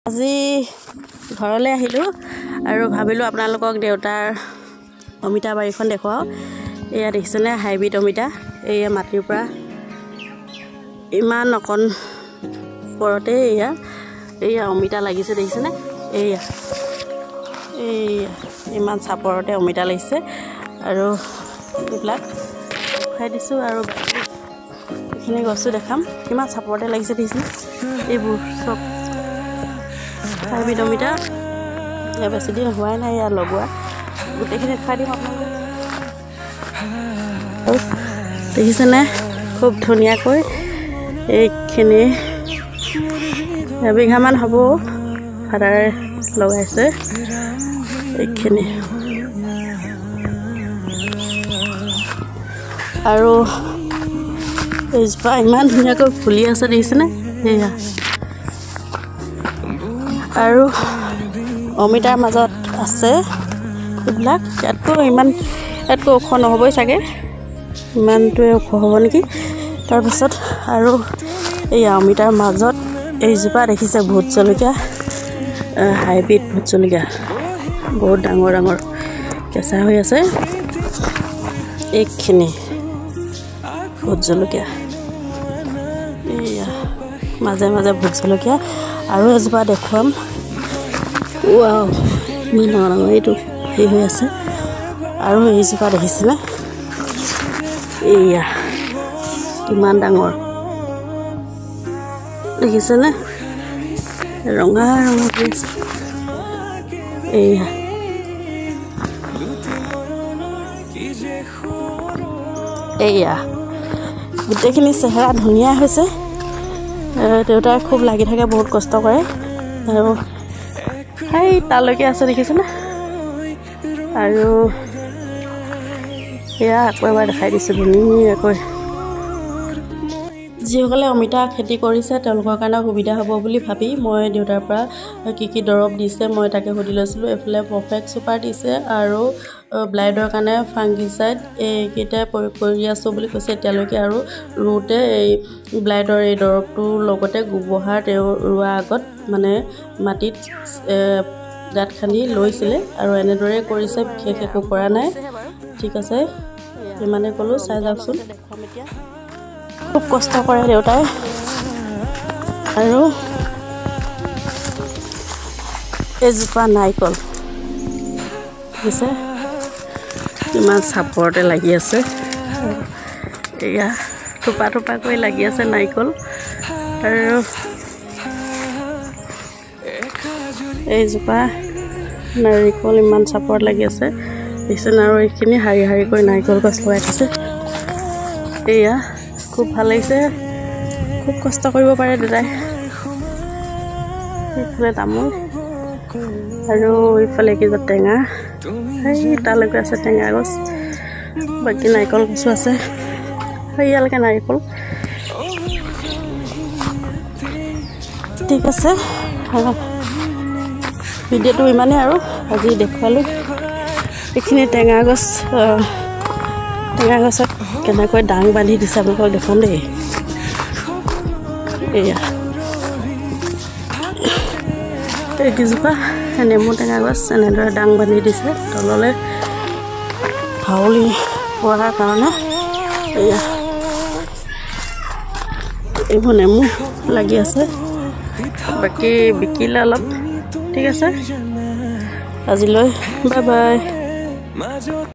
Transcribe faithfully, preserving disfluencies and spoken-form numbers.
আজি ঘৰলৈ আহিলোঁ আৰু ভাবিলোঁ আপোনালোকক দেউতাৰ অমিতা বাৰীখন দেখুৱাওঁ। এয়া দেখিছেনে হাইব্ৰিড অমিতা, এয়া মাটিৰ পৰা ইমান অকণ ওপৰতে এয়া এয়া অমিতা লাগিছে দেখিছেনে। এয়া এয়া ইমান চাপৰতে অমিতা লাগিছে আৰু এইবিলাক খাই দিছোঁ আৰু এইখিনি গছো দেখাম কিমান চাপৰতে লাগিছে দেখিছেনে। এইবোৰ চব হাইব্ৰিড অমিতা বেছি দিন হোৱাই নাই ইয়াত লগোৱা, গোটেইখিনি খাই দিম আপোনালোকে। দেখিছেনে খুব ধুনীয়াকৈ এইখিনি এবিঘামান হ'ব ফাদাৰে লগাইছে এইখিনি। আৰু এইজোপা ইমান ধুনীয়াকৈ ফুলি আছে দেখিছেনে। সেয়া আৰু অমিতাৰ মাজত আছে এইবিলাক, ইয়াতকৈ ইমান ইয়াতকৈ ওখ নহ'বই চাগে, ইমানটোৱে ওখ হ'ব নেকি। তাৰপিছত আৰু এই অমিতাৰ মাজত এইজোপা দেখিছে ভোট জলকীয়া, হাইব্ৰিড ভোট জলকীয়া বহুত ডাঙৰ ডাঙৰ কেঁচা হৈ আছে। এইখিনি ভোট জলকীয়া, এইয়া মাজে মাজে ভোট জলকীয়া। আৰু এজোপা দেখুৱাম, ৱাও ইমান ডাঙৰ ডাঙৰ এইটো হেৰি হৈ আছে। আৰু এইজোপা দেখিছেনে, এইয়া কিমান ডাঙৰ দেখিছেনে, ৰঙা ৰঙা হৈ আছে। এইয়া এইয়া গোটেইখিনি চেহেৰা ধুনীয়া হৈছে। দেউতাই খুব লাগি থাকে, বহুত কষ্ট কৰে। আৰু সেই তালৈকে আছে দেখিছেনে। আৰু সেয়া আকৌ এবাৰ দেখাই দিছোঁ ধুনীয়াকৈ। যিসকলে অমিতা খেতি কৰিছে তেওঁলোকৰ কাৰণে সুবিধা হ'ব বুলি ভাবি মই দেউতাৰ পৰা কি কি দৰৱ দিছে মই তাকে সুধি লৈছিলোঁ। এইফালে পাৰফেক্ট চুপাৰ দিছে আৰু ব্লাইডৰ কাৰণে ফাংগিচাইড এইকেইটাই প্ৰয়োগ কৰি আছোঁ বুলি কৈছে এতিয়ালৈকে। আৰু ৰুওঁতে এই ব্লাইডৰ এই দৰৱটোৰ লগতে গোবৰ তেওঁ ৰোৱাৰ আগত মানে মাটিত গাঁত খান্দি লৈছিলে আৰু এনেদৰে কৰিছে, বিশেষ একো কৰা নাই। ঠিক আছে, ইমানে ক'লোঁ, চাই যাওকচোন। খুব কষ্ট কৰে দেউতাই। আৰু এজোপা নাৰিকল দেখিছে ইমান চাপৰতে লাগি আছে, এয়া থোপা থোপাকৈ লাগি আছে নাৰিকল। আৰু এইজোপা নাৰিকল ইমান চাপৰত লাগি আছে দেখিছেনে। আৰু এইখিনি শাৰী শাৰীকৈ নাৰিকল গছ লগাই থৈছে। এয়া খুব ভাল লাগিছে, খুব কষ্ট কৰিব পাৰে দেউতাই। এইফালে তামোল আৰু এইফালে কিবা টেঙা, সেই তালৈকে আছে টেঙা গছ, বাকী নাৰিকল গছো আছে, সেইয়ালৈকে নাৰিকল। ঠিক আছে, ভিডিঅ'টো ইমানেই আৰু আজি দেখুৱালোঁ। এইখিনি টেঙা গছ, টেঙা গছত কেনেকৈ ডাং বান্ধি দিছে আপোনালোকক দেখুৱাম দেই। এয়া এইকেইজোপা নেমু টেঙা গছ এনেদৰে ডাং বান্ধি দিছে তললৈ হাউলি পৰাৰ কাৰণে। এয়া এইবোৰ নেমু লাগি আছে, বাকী বিকিলে অলপ। ঠিক আছে, আজিলৈ বাই বাই।